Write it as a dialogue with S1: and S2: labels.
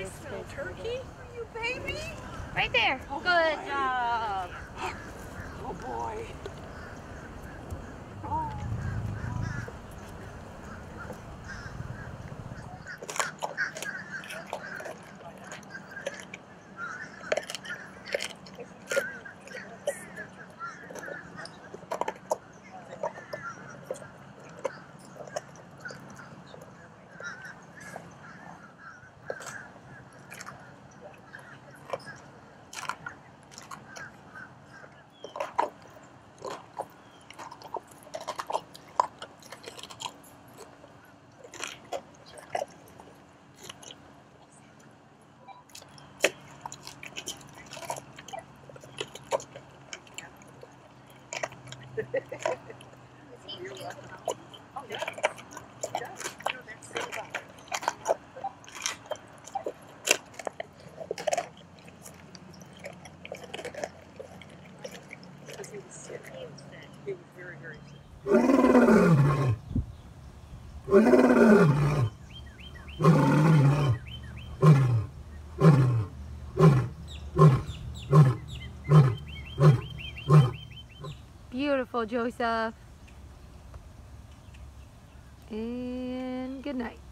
S1: nice little turkey for you, baby.
S2: Right there. Good job.
S1: Oh boy. Oh. He was sick. He was very, very sick.
S2: Beautiful, Joseph. And good night.